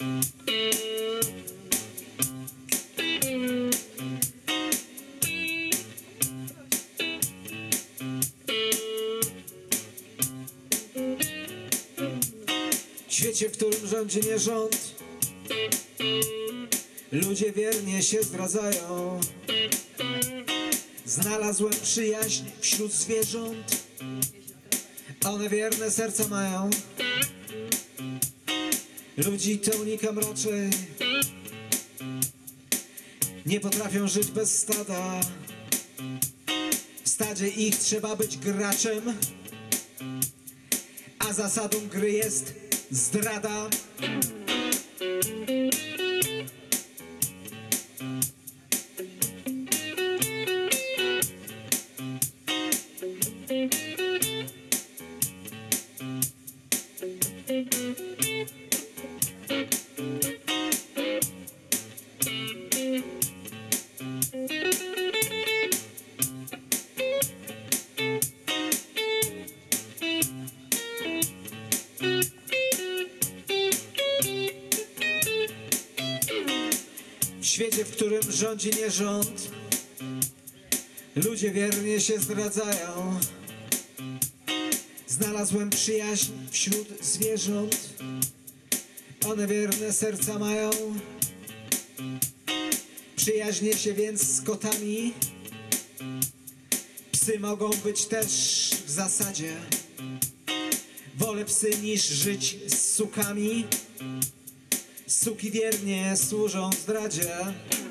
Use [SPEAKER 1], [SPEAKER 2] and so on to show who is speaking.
[SPEAKER 1] W świecie, w którym rządzi nierząd, ludzie wiernie się zdradzają. Znalazłem przyjaźń wśród zwierząt, one wierne serca mają. Ludzi to unika mroczej, nie potrafią żyć bez stada. W stadzie ich trzeba być graczem, a zasadą gry jest zdrada. W świecie, w którym rządzi nierząd, ludzie wiernie się zdradzają. Znalazłem przyjaźń wśród zwierząt, one wierne serca mają. Przyjaźnię się więc z kotami, psy mogą być też w zasadzie. Wolę psy niż żyć z sukami. Suki wiernie służą zdradzie.